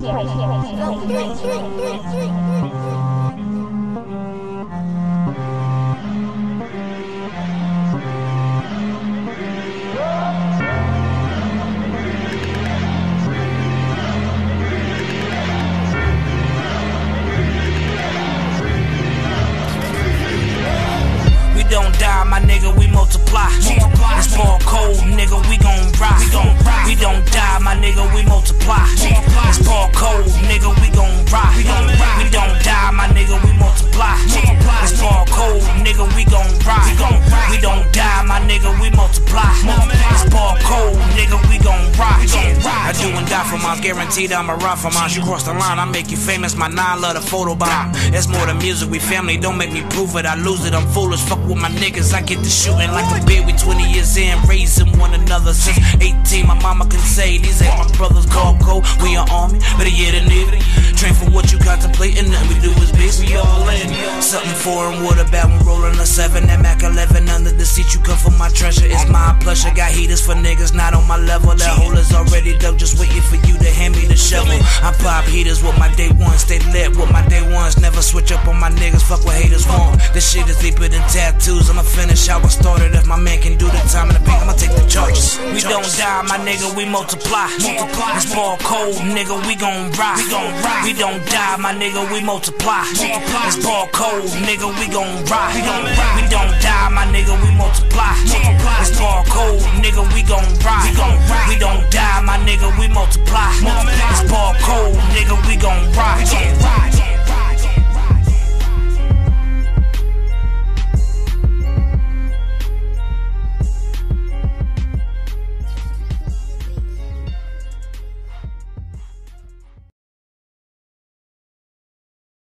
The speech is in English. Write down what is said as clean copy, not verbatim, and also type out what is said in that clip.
We don't die, my nigga, we multiply. It's more cold, nigga, we gon' ride. We don't die, my nigga, we multiply. It's more cold, nigga, we gon' ride. We don't die, my nigga, we multiply. It's more cold, nigga, we gon' ride. We don't die, my nigga, we multiply. It's more cold, nigga, we gon' ride. I do and die for mine, guaranteed I'ma ride for mine. You cross the line, I make you famous, my nine love the photo bomb. It's more than music, we family, don't make me prove it, I lose it, I'm foolish, fuck with my niggas, I get to shooting like a beer. We 20 years in, raising one another since 18. My mama can say these ain't my brothers, call cold. We an army, better yet a navy. Train for what you contemplating, nothing we do is base. We all in. Something foreign, what about when rolling a 7? That Mac 11 under the seat, you come for my treasure. It's my pleasure. Got heaters for niggas not on my level. That hole is already dug, just waiting for you to hand me the shovel. I pop heaters with my day ones, stay lit with my day ones. Never switch up on my niggas, fuck what haters want. This shit is deeper than tattoos. I'ma finish how I started. If my man can do the time in the paint, I'ma take the charges. We don't die, my nigga, we multiply. It's ball cold, nigga, we gon' ride. We don't die, my nigga, we multiply. It's ball cold, nigga, we gon' ride. We don't die, my nigga, we multiply. It's ball cold, nigga, we gon' ride. We don't die, my nigga, we multiply. It's ball